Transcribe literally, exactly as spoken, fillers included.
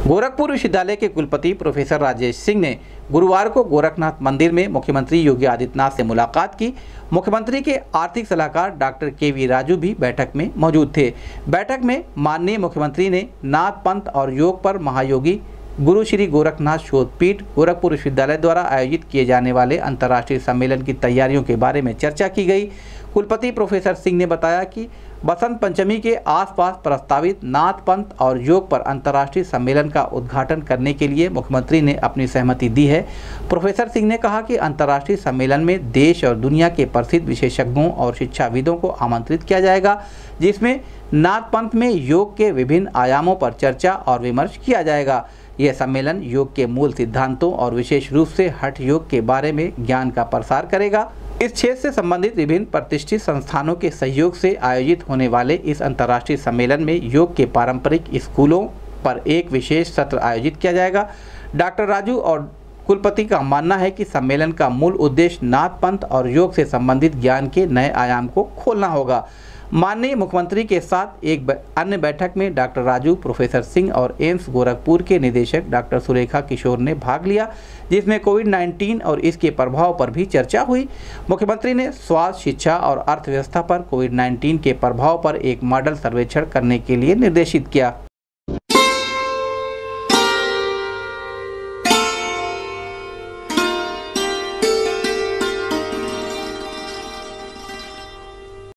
गोरखपुर विश्वविद्यालय के कुलपति प्रोफेसर राजेश सिंह ने गुरुवार को गोरखनाथ मंदिर में मुख्यमंत्री योगी आदित्यनाथ से मुलाकात की। मुख्यमंत्री के आर्थिक सलाहकार डॉक्टर के वी राजू भी बैठक में मौजूद थे। बैठक में माननीय मुख्यमंत्री ने नाथ पंथ और योग पर महायोगी गुरु श्री गोरखनाथ शोधपीठ गोरखपुर विश्वविद्यालय द्वारा आयोजित किए जाने वाले अंतर्राष्ट्रीय सम्मेलन की तैयारियों के बारे में चर्चा की गई। कुलपति प्रोफेसर सिंह ने बताया कि बसंत पंचमी के आसपास प्रस्तावित नाथ पंथ और योग पर अंतर्राष्ट्रीय सम्मेलन का उद्घाटन करने के लिए मुख्यमंत्री ने अपनी सहमति दी है। प्रोफेसर सिंह ने कहा कि अंतर्राष्ट्रीय सम्मेलन में देश और दुनिया के प्रसिद्ध विशेषज्ञों और शिक्षाविदों को आमंत्रित किया जाएगा, जिसमें नाथ पंथ में योग के विभिन्न आयामों पर चर्चा और विमर्श किया जाएगा। यह सम्मेलन योग के मूल सिद्धांतों और विशेष रूप से हठ योग के बारे में ज्ञान का प्रसार करेगा। इस क्षेत्र से संबंधित विभिन्न प्रतिष्ठित संस्थानों के सहयोग से आयोजित होने वाले इस अंतर्राष्ट्रीय सम्मेलन में योग के पारंपरिक स्कूलों पर एक विशेष सत्र आयोजित किया जाएगा। डॉक्टर राजू और कुलपति का मानना है कि सम्मेलन का मूल उद्देश्य नाथ पंथ और योग से संबंधित ज्ञान के नए आयाम को खोलना होगा। माननीय मुख्यमंत्री के साथ एक अन्य बैठक में डॉक्टर राजू, प्रोफेसर सिंह और एम्स गोरखपुर के निदेशक डॉक्टर सुरेखा किशोर ने भाग लिया, जिसमें कोविड नाइन्टीन और इसके प्रभाव पर भी चर्चा हुई। मुख्यमंत्री ने स्वास्थ्य, शिक्षा और अर्थव्यवस्था पर कोविड नाइन्टीन के प्रभाव पर एक मॉडल सर्वेक्षण करने के लिए निर्देशित किया।